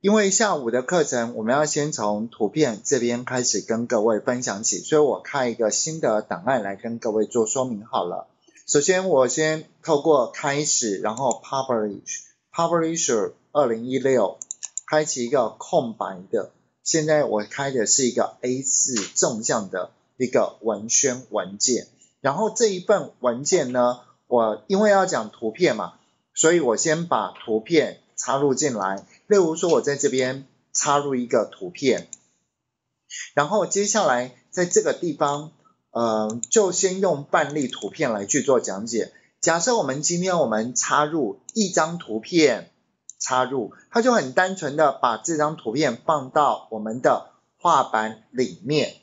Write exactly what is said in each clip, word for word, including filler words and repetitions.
因为下午的课程我们要先从图片这边开始跟各位分享起，所以我开一个新的档案来跟各位做说明好了。首先我先透过开始，然后 publish publisher 二零一六开启一个空白的，现在我开的是一个 A 四 纵向的一个文宣文件，然后这一份文件呢，我因为要讲图片嘛，所以我先把图片插入进来，例如说我在这边插入一个图片，然后接下来在这个地方呃，就先用范例图片来去做讲解。假设我们今天我们插入一张图片，插入，它就很单纯的把这张图片放到我们的画板里面。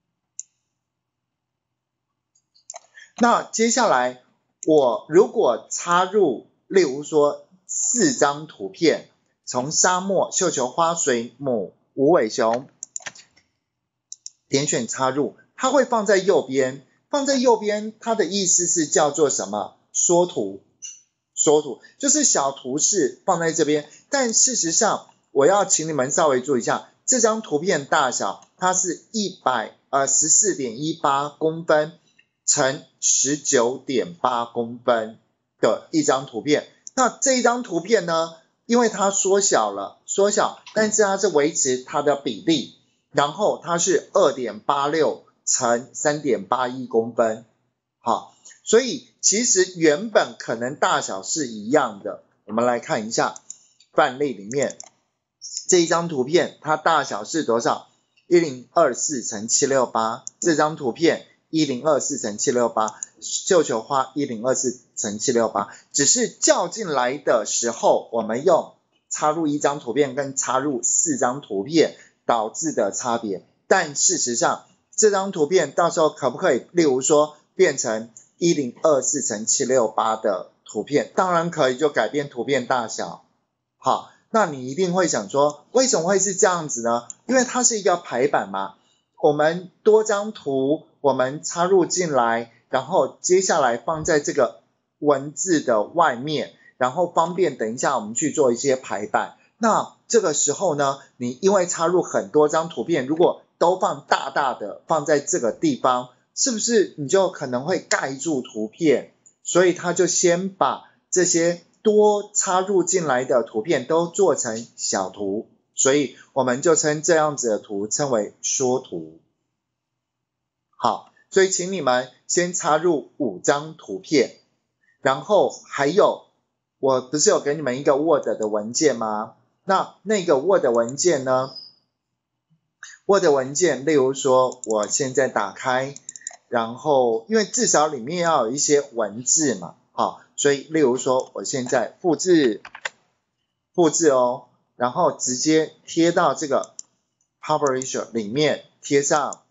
那接下来我如果插入，例如说四张图片，从沙漠、绣球花、水母、无尾熊，点选插入，它会放在右边，放在右边，它的意思是叫做什么？缩图，缩图就是小图示放在这边，但事实上我要请你们稍微注意一下，这张图片大小它是一百呃 十四点一八公分乘 十九点八公分的一张图片。那这一张图片呢，因为它缩小了，缩小，但是它是维持它的比例，然后它是 二点八六乘 三点八一公分。好，所以其实原本可能大小是一样的。我们来看一下范例里面这一张图片，它大小是多少？一零二四乘七六八，这张图片一零二四乘七六八，绣球花一零二四乘七六八，只是叫进来的时候我们用插入一张图片跟插入四张图片导致的差别，但事实上这张图片到时候可不可以例如说变成一零二四乘七六八的图片？当然可以，就改变图片大小。好，那你一定会想说为什么会是这样子呢？因为它是一个排版嘛，我们多张图我们插入进来，然后接下来放在这个文字的外面，然后方便等一下我们去做一些排版。那这个时候呢，你因为插入很多张图片，如果都放大大的放在这个地方，是不是你就可能会盖住图片？所以他就先把这些多插入进来的图片都做成小图，所以我们就称这样子的图称为缩图。好，所以请你们先插入五张图片，然后还有我不是有给你们一个 Word 的文件吗？那那个 Word 文件呢， Word 文件例如说我现在打开，然后因为至少里面要有一些文字嘛，好，所以例如说我现在复制复制哦，然后直接贴到这个 Publisher 里面贴上，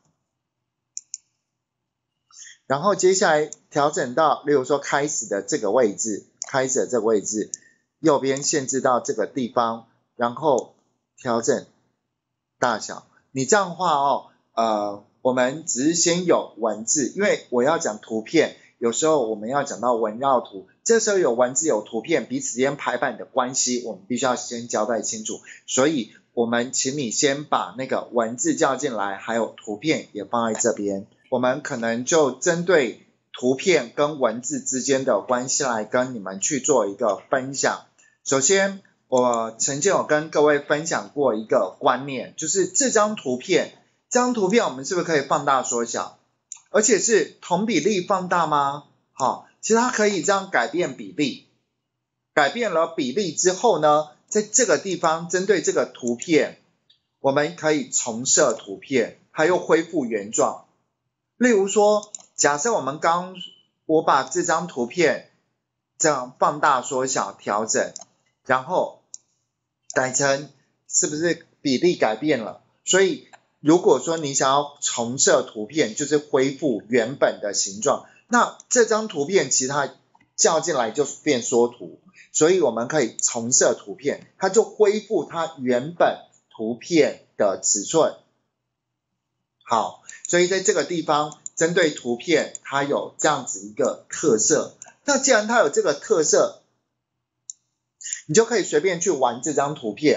然后接下来调整到例如说开始的这个位置，开始的这个位置右边限制到这个地方，然后调整大小。你这样的话哦，呃我们只是先有文字，因为我要讲图片，有时候我们要讲到文绕图，这时候有文字有图片彼此间排版的关系我们必须要先交代清楚，所以我们请你先把那个文字叫进来，还有图片也放在这边，我们可能就针对图片跟文字之间的关系来跟你们去做一个分享。首先我曾经有跟各位分享过一个观念，就是这张图片这张图片我们是不是可以放大缩小，而且是同比例放大吗？好，其实它可以这样改变比例，改变了比例之后呢，在这个地方针对这个图片我们可以重设图片，还有恢复原状。例如说假设我们刚我把这张图片这样放大缩小调整，然后改成是不是比例改变了，所以如果说你想要重设图片，就是恢复原本的形状，那这张图片其实它叫进来就变缩图，所以我们可以重设图片，它就恢复它原本图片的尺寸。好，所以在这个地方针对图片它有这样子一个特色，那既然它有这个特色，你就可以随便去玩这张图片。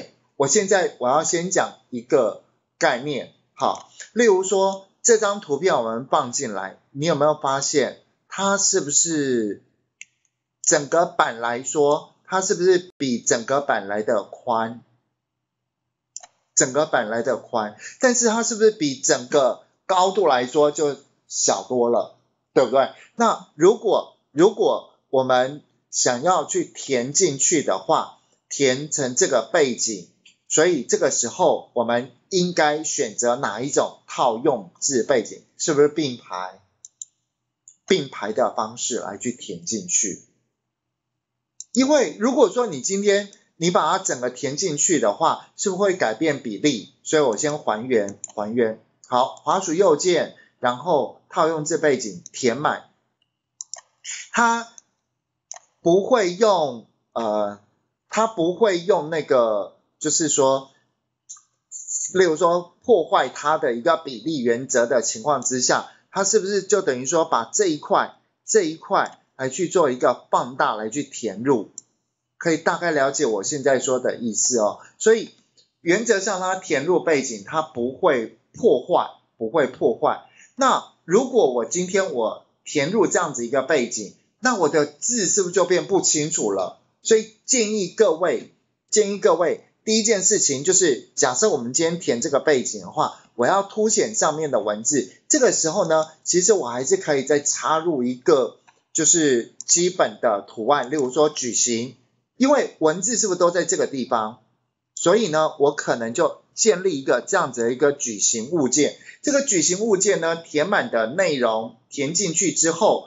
我现在我要先讲一个概念，好，例如说这张图片我们放进来，你有没有发现它是不是整个板来说，它是不是比整个板来的宽？整个板来的宽，但是它是不是比整个高度来说就小多了，对不对？那如果如果我们想要去填进去的话，填成这个背景，所以这个时候我们应该选择哪一种套用字背景？是不是并排？并排的方式来去填进去。因为如果说你今天你把它整个填进去的话，是不是会改变比例？所以我先还原，还原。好，滑鼠右键，然后套用字背景填满。它不会用呃，它不会用那个，就是说，例如说破坏它的一个比例原则的情况之下，它是不是就等于说把这一块这一块来去做一个放大来去填入？可以大概了解我现在说的意思哦。所以原则上它填入背景，它不会破坏，不会破坏。那如果我今天我填入这样子一个背景，那我的字是不是就变不清楚了？所以建议各位，建议各位，第一件事情就是，假设我们今天填这个背景的话，我要凸显上面的文字，这个时候呢，其实我还是可以再插入一个就是基本的图案，例如说矩形，因为文字是不是都在这个地方？所以呢，我可能就建立一个这样子的一个矩形物件。这个矩形物件呢，填满的内容填进去之后，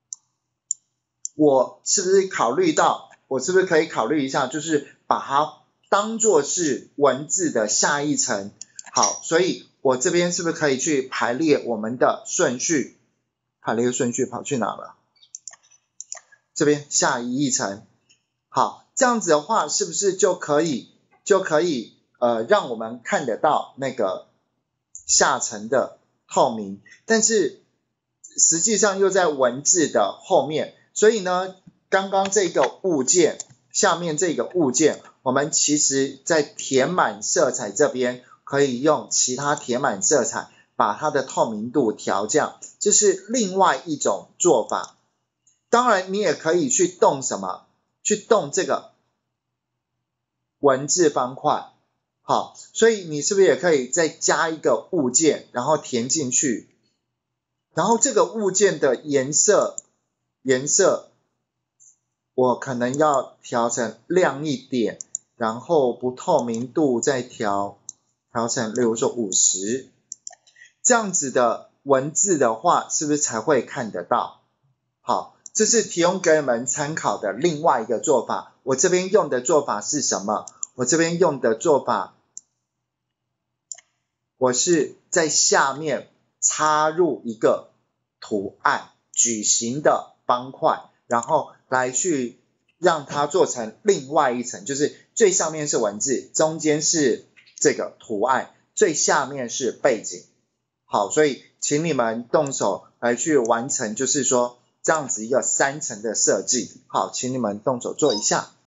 我是不是考虑到，我是不是可以考虑一下，就是把它当作是文字的下一层。好，所以我这边是不是可以去排列我们的顺序？排列顺序跑去哪了？这边下一层。好，这样子的话，是不是就可以就可以呃让我们看得到那个下层的透明，但是实际上又在文字的后面，所以呢，刚刚这个物件，下面这个物件，我们其实在填满色彩这边可以用其他填满色彩把它的透明度调降，这是另外一种做法。当然你也可以去动什么？去动这个文字方块。好，所以你是不是也可以再加一个物件，然后填进去，然后这个物件的颜色颜色我可能要调成亮一点，然后不透明度再调调成例如说五十，这样子的文字的话是不是才会看得到？好，这是提供给你们参考的另外一个做法。我这边用的做法是什么？我这边用的做法，我是在下面插入一个图案，矩形的方块，然后来去让它做成另外一层，就是最上面是文字，中间是这个图案，最下面是背景。好，所以请你们动手来去完成，就是说这样子一个三层的设计。好，请你们动手做一下。